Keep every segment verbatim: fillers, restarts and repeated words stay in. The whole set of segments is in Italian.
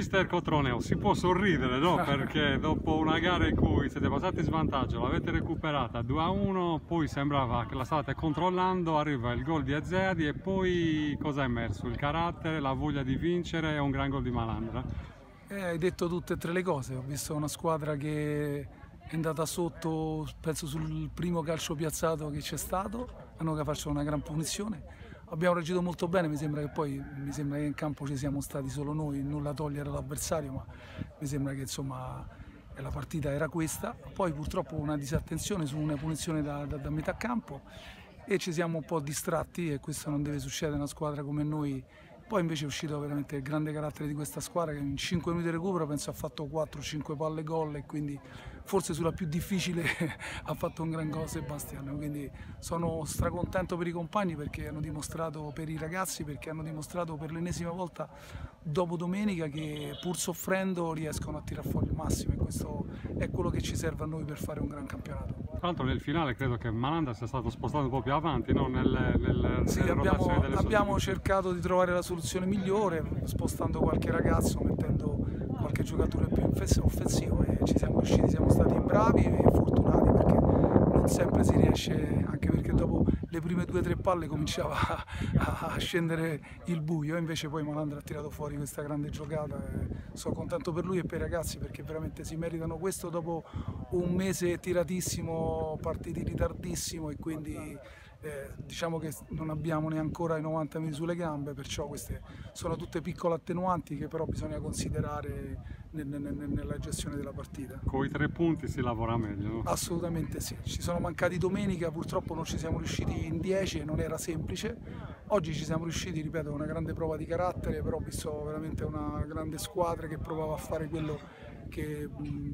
Mister Cotroneo, si può sorridere, no? Perché dopo una gara in cui siete passati in svantaggio, l'avete recuperata due a uno, poi sembrava che la state controllando, arriva il gol di Azeadi e poi cosa è emerso? Il carattere, la voglia di vincere e un gran gol di Malandra? Eh, hai detto tutte e tre le cose. Ho visto una squadra che è andata sotto, penso sul primo calcio piazzato che c'è stato, hanno fatto una gran punizione. Abbiamo reagito molto bene, mi sembra che poi mi sembra che in campo ci siamo stati solo noi, nulla togliere all'avversario, ma mi sembra che insomma la partita era questa. Poi purtroppo una disattenzione su una punizione da, da, da metà campo e ci siamo un po' distratti, e questo non deve succedere a una squadra come noi. Poi invece è uscito veramente il grande carattere di questa squadra, che in cinque minuti di recupero penso ha fatto quattro cinque palle gol, e quindi forse sulla più difficile ha fatto un gran gol Sebastiano. Quindi sono stracontento per i compagni, perché hanno dimostrato, per i ragazzi, perché hanno dimostrato per l'ennesima volta dopo domenica che pur soffrendo riescono a tirare fuori il massimo, e questo è quello che ci serve a noi per fare un gran campionato. Tra l'altro nel finale credo che Malandra sia stato spostato un po' più avanti, no? nel, nel, sì, nelle abbiamo, rotazioni delle abbiamo cercato di trovare la soluzione migliore, spostando qualche ragazzo, mettendo qualche giocatore più offensivo, e ci siamo riusciti, siamo stati bravi e fortunati, perché non sempre si riesce, anche perché dopo le prime due o tre palle cominciava a, a scendere il buio, invece poi Malandra ha tirato fuori questa grande giocata, e sono contento per lui e per i ragazzi, perché veramente si meritano questo dopo un mese tiratissimo, partiti ritardissimo, e quindi eh, diciamo che non abbiamo neanche ancora i novanta minuti sulle gambe, perciò queste sono tutte piccole attenuanti che però bisogna considerare nel, nel, nella gestione della partita. Con i tre punti si lavora meglio, no? Assolutamente sì, ci sono mancati domenica, purtroppo non ci siamo riusciti in dieci e non era semplice. Oggi ci siamo riusciti, ripeto, una grande prova di carattere, però ho visto veramente una grande squadra che provava a fare quello che,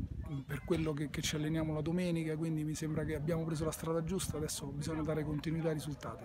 per quello che, che ci alleniamo la domenica, quindi mi sembra che abbiamo preso la strada giusta, adesso bisogna dare continuità ai risultati.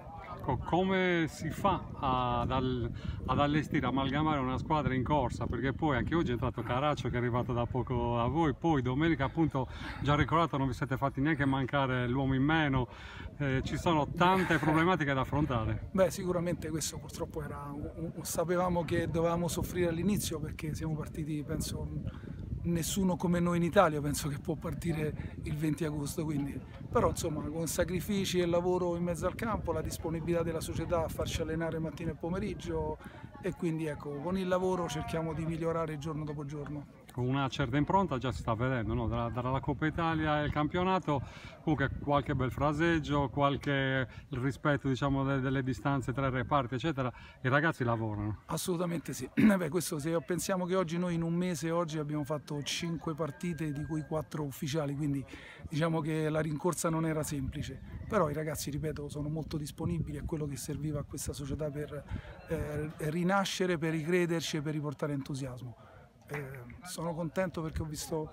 Come si fa ad, ad allestire, amalgamare una squadra in corsa? Perché poi anche oggi è entrato Caraccio, che è arrivato da poco a voi, poi domenica appunto, già ricordato, non vi siete fatti neanche mancare l'uomo in meno, eh, ci sono tante problematiche da affrontare. Beh, sicuramente questo purtroppo era, un, un, sapevamo che dovevamo soffrire all'inizio, perché siamo partiti, penso, nessuno come noi in Italia penso che può partire il venti agosto, quindi però insomma con sacrifici e lavoro in mezzo al campo, la disponibilità della società a farci allenare mattina e pomeriggio, e quindi ecco, con il lavoro cerchiamo di migliorare giorno dopo giorno. Con una certa impronta già si sta vedendo, no? Dalla, dalla Coppa Italia e il campionato, comunque qualche bel fraseggio, qualche rispetto, diciamo, delle, delle distanze tra i reparti eccetera, i ragazzi lavorano. Assolutamente sì. Beh, questo, se pensiamo che oggi noi in un mese oggi abbiamo fatto cinque partite, di cui quattro ufficiali, quindi diciamo che la rincorsa non era semplice, però i ragazzi, ripeto, sono molto disponibili, è quello che serviva a questa società per eh, rinascere, per ricrederci e per riportare entusiasmo. Eh, sono contento perché ho visto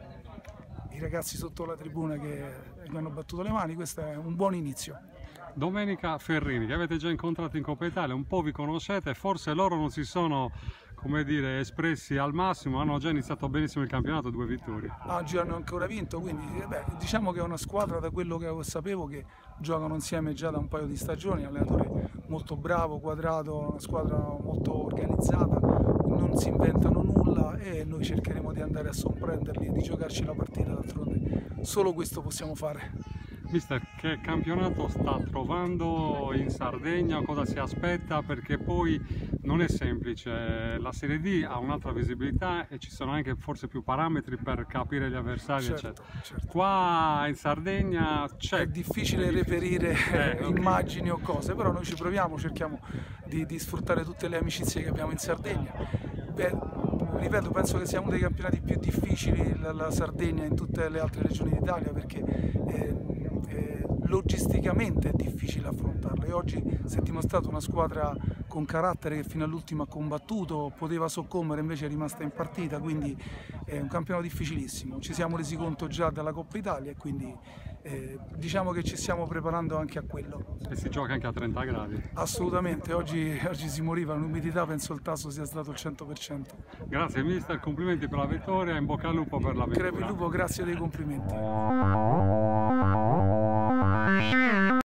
i ragazzi sotto la tribuna che mi hanno battuto le mani, questo è un buon inizio. Domenica Ferrini, che avete già incontrato in Coppa Italia, un po' vi conoscete, forse loro non si sono, come dire, espressi al massimo, hanno già iniziato benissimo il campionato, due vittorie. Oggi hanno ancora vinto, quindi beh, diciamo che è una squadra, da quello che sapevo, che giocano insieme già da un paio di stagioni, allenatore molto bravo, quadrato, una squadra molto organizzata, non si inventano nulla e noi cercheremo di andare a sorprenderli e di giocarci la partita, d'altronde solo questo possiamo fare. Mister, che campionato sta trovando in Sardegna? Cosa si aspetta? Perché poi non è semplice, la Serie D ha un'altra visibilità e ci sono anche forse più parametri per capire gli avversari, certo, eccetera. Certo. Qua in Sardegna c'è... È difficile è reperire eh, immagini o cose, però noi ci proviamo, cerchiamo di, di sfruttare tutte le amicizie che abbiamo in Sardegna. Beh, ripeto, penso che sia uno dei campionati più difficili la, la Sardegna in tutte le altre regioni d'Italia, perché eh, eh, logisticamente è difficile affrontarlo, e oggi si è dimostrato una squadra con carattere che fino all'ultimo ha combattuto, poteva soccombere, invece è rimasta in partita, quindi è un campionato difficilissimo. Ci siamo resi conto già dalla Coppa Italia, e quindi eh, diciamo che ci stiamo preparando anche a quello. E si gioca anche a trenta gradi. Assolutamente, oggi, oggi si moriva, l'umidità penso il tasso sia stato il cento per cento. Grazie mister, complimenti per la vittoria, in bocca al lupo per la vittoria. Crepi il lupo, grazie dei complimenti.